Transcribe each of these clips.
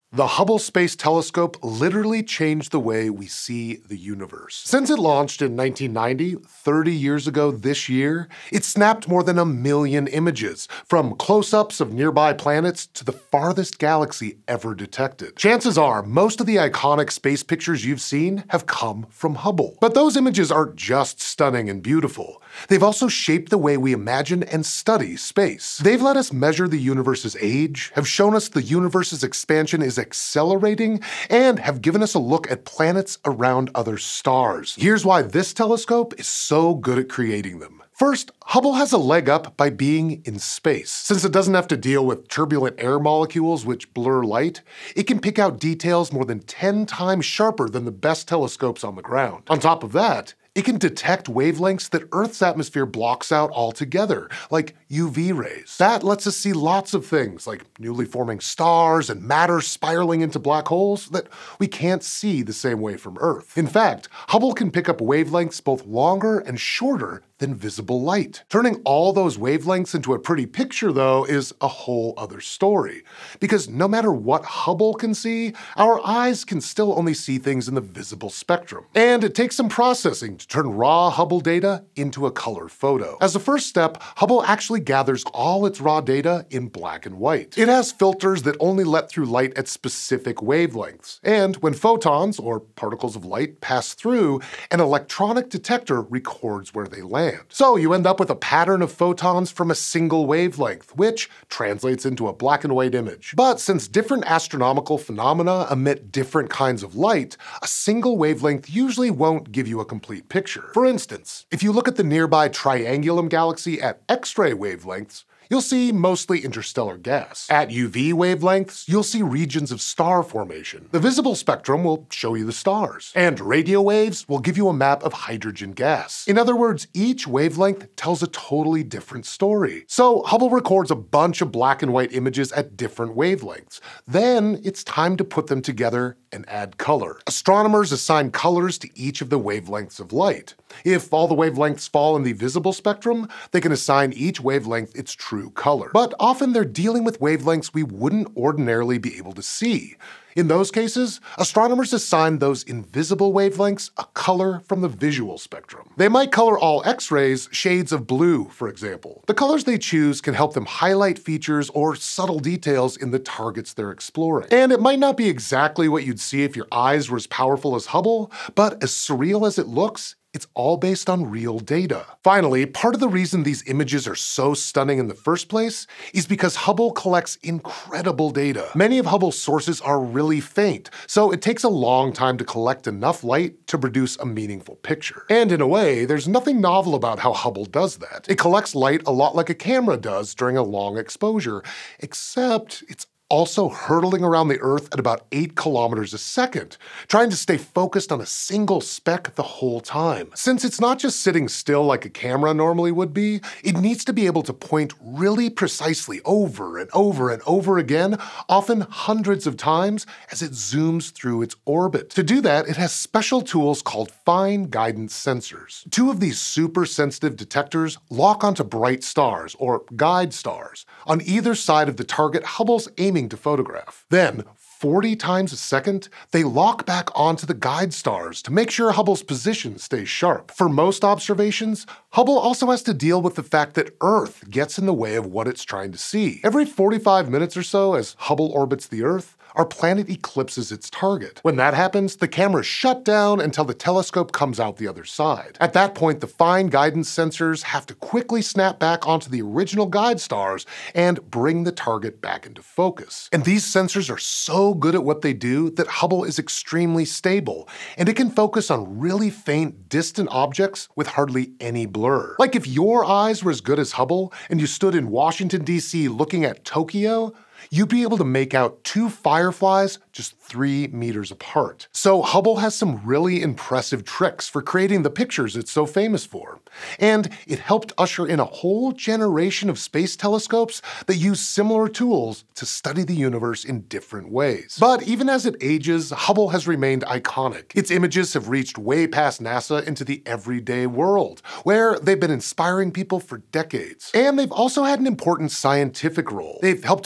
The Hubble Space Telescope literally changed the way we see the universe. Since it launched in 1990, 30 years ago this year, it snapped more than 1 million images, from close-ups of nearby planets to the farthest galaxy ever detected. Chances are, most of the iconic space pictures you've seen have come from Hubble. But those images aren't just stunning and beautiful. They've also shaped the way we imagine and study space. They've let us measure the universe's age, have shown us the universe's expansion is accelerating, and have given us a look at planets around other stars. Here's why this telescope is so good at creating them. First, Hubble has a leg up by being in space. Since it doesn't have to deal with turbulent air molecules which blur light, it can pick out details more than 10 times sharper than the best telescopes on the ground. On top of that, it can detect wavelengths that Earth's atmosphere blocks out altogether, like UV rays. That lets us see lots of things, like newly forming stars and matter spiraling into black holes that we can't see the same way from Earth. In fact, Hubble can pick up wavelengths both longer and shorter than visible light. Turning all those wavelengths into a pretty picture, though, is a whole other story. Because no matter what Hubble can see, our eyes can still only see things in the visible spectrum. And it takes some processing to turn raw Hubble data into a color photo. As a first step, Hubble actually gathers all its raw data in black and white. It has filters that only let through light at specific wavelengths. And when photons, or particles of light, pass through, an electronic detector records where they land. So you end up with a pattern of photons from a single wavelength, which translates into a black and white image. But since different astronomical phenomena emit different kinds of light, a single wavelength usually won't give you a complete picture. For instance, if you look at the nearby Triangulum galaxy at X-ray wavelengths, you'll see mostly interstellar gas. At UV wavelengths, you'll see regions of star formation. The visible spectrum will show you the stars. And radio waves will give you a map of hydrogen gas. In other words, each wavelength tells a totally different story. So Hubble records a bunch of black and white images at different wavelengths. Then it's time to put them together and add color. Astronomers assign colors to each of the wavelengths of light. If all the wavelengths fall in the visible spectrum, they can assign each wavelength its true color. But often they're dealing with wavelengths we wouldn't ordinarily be able to see. In those cases, astronomers assign those invisible wavelengths a color from the visual spectrum. They might color all X-rays shades of blue, for example. The colors they choose can help them highlight features or subtle details in the targets they're exploring. And it might not be exactly what you'd see if your eyes were as powerful as Hubble, but as surreal as it looks, it's all based on real data. Finally, part of the reason these images are so stunning in the first place is because Hubble collects incredible data. Many of Hubble's sources are really faint, so it takes a long time to collect enough light to produce a meaningful picture. And in a way, there's nothing novel about how Hubble does that. It collects light a lot like a camera does during a long exposure, except it's also hurtling around the Earth at about 8 kilometers a second, trying to stay focused on a single speck the whole time. Since it's not just sitting still like a camera normally would be, it needs to be able to point really precisely over and over and over again, often hundreds of times, as it zooms through its orbit. To do that, it has special tools called fine guidance sensors. 2 of these super sensitive detectors lock onto bright stars, or guide stars, on either side of the target Hubble's aiming to photograph. Then, 40 times a second, they lock back onto the guide stars to make sure Hubble's position stays sharp. For most observations, Hubble also has to deal with the fact that Earth gets in the way of what it's trying to see. Every 45 minutes or so, as Hubble orbits the Earth, our planet eclipses its target. When that happens, the cameras shut down until the telescope comes out the other side. At that point, the fine guidance sensors have to quickly snap back onto the original guide stars and bring the target back into focus. And these sensors are so good at what they do that Hubble is extremely stable, and it can focus on really faint, distant objects with hardly any blur. Like if your eyes were as good as Hubble and you stood in Washington, D.C. looking at Tokyo, you'd be able to make out 2 fireflies just 3 meters apart. So Hubble has some really impressive tricks for creating the pictures it's so famous for. And it helped usher in a whole generation of space telescopes that use similar tools to study the universe in different ways. But even as it ages, Hubble has remained iconic. Its images have reached way past NASA into the everyday world, where they've been inspiring people for decades. And they've also had an important scientific role. They've helped us understand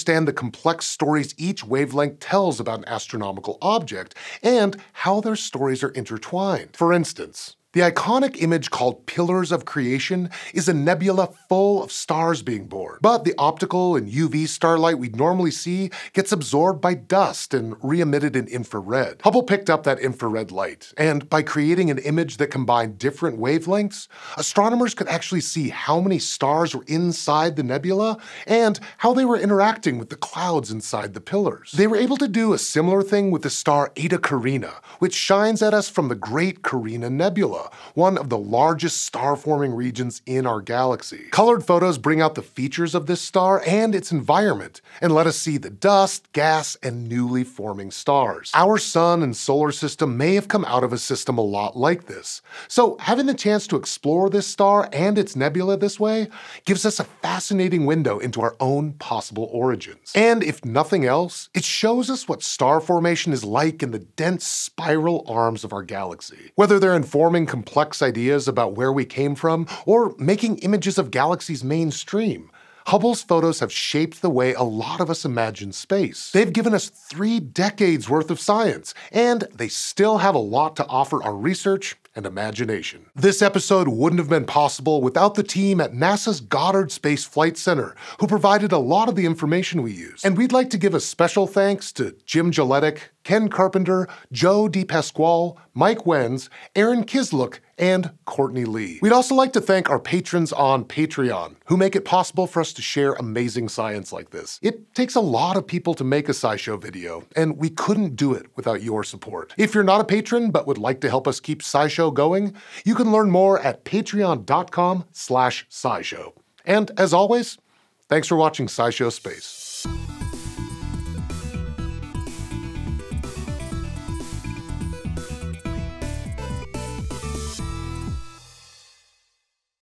understand the complex stories each wavelength tells about an astronomical object, and how their stories are intertwined. For instance, the iconic image called Pillars of Creation is a nebula full of stars being born. But the optical and UV starlight we'd normally see gets absorbed by dust and re-emitted in infrared. Hubble picked up that infrared light, and by creating an image that combined different wavelengths, astronomers could actually see how many stars were inside the nebula and how they were interacting with the clouds inside the pillars. They were able to do a similar thing with the star Eta Carina, which shines at us from the Great Carina Nebula, one of the largest star-forming regions in our galaxy. Colored photos bring out the features of this star and its environment, and let us see the dust, gas, and newly forming stars. Our sun and solar system may have come out of a system a lot like this, so having the chance to explore this star and its nebula this way gives us a fascinating window into our own possible origins. And if nothing else, it shows us what star formation is like in the dense spiral arms of our galaxy. Whether they're informing complex ideas about where we came from, or making images of galaxies mainstream, Hubble's photos have shaped the way a lot of us imagine space. They've given us 3 decades worth of science, and they still have a lot to offer our research and imagination. This episode wouldn't have been possible without the team at NASA's Goddard Space Flight Center, who provided a lot of the information we use. And we'd like to give a special thanks to Jim Gilletic, Ken Carpenter, Joe DePasquale, Mike Wenz, Aaron Kislook, and Courtney Lee. We'd also like to thank our patrons on Patreon, who make it possible for us to share amazing science like this. It takes a lot of people to make a SciShow video, and we couldn't do it without your support. If you're not a patron but would like to help us keep SciShow going, you can learn more at patreon.com/SciShow. And as always, thanks for watching SciShow Space.